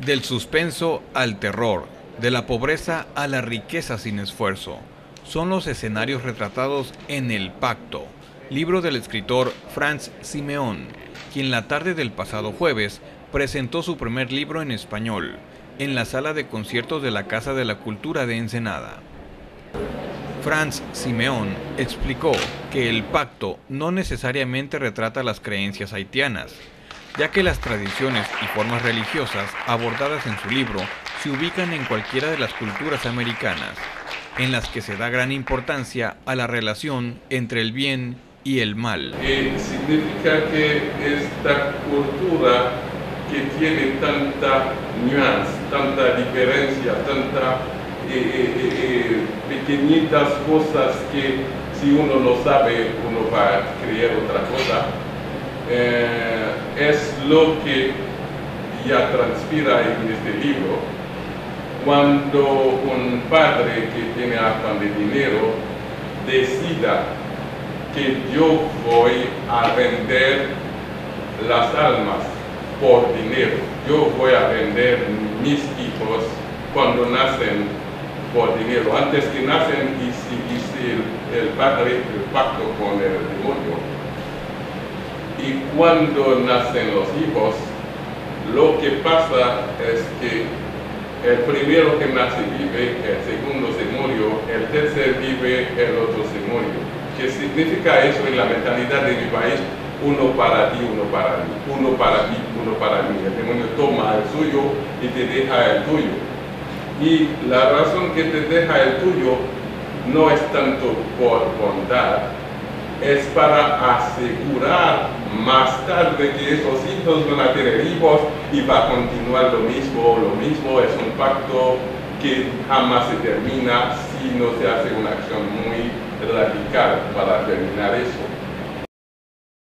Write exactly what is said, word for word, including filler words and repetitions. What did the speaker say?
Del suspenso al terror, de la pobreza a la riqueza sin esfuerzo, son los escenarios retratados en El Pacto, libro del escritor Franz Simeón, quien la tarde del pasado jueves presentó su primer libro en español, en la sala de conciertos de la Casa de la Cultura de Ensenada. Franz Simeón explicó que El Pacto no necesariamente retrata las creencias haitianas, ya que las tradiciones y formas religiosas abordadas en su libro se ubican en cualquiera de las culturas americanas, en las que se da gran importancia a la relación entre el bien y el mal. Eh, significa que esta cultura que tiene tanta nuance, tanta diferencia, tanta eh, eh, eh, pequeñitas cosas que si uno no sabe uno va a creer otra cosa, eh, es lo que ya transpira en este libro. Cuando un padre que tiene afán de dinero decida que yo voy a vender las almas por dinero, yo voy a vender mis hijos cuando nacen por dinero, antes que nacen hice, hice el, el padre el pacto con el demonio, y cuando nacen los hijos, lo que pasa es que el primero que nace vive, el segundo se murió, el tercer vive, el otro se murió. ¿Qué significa eso en la mentalidad de mi país? Uno para ti, uno para mí, uno para mí, uno para mí. El demonio toma el suyo y te deja el tuyo. Y la razón que te deja el tuyo no es tanto por bondad, es para asegurar más tarde que esos hijos van a tener hijos y va a continuar lo mismo, lo mismo. Es un pacto que jamás se termina si no se hace una acción muy radical para terminar eso.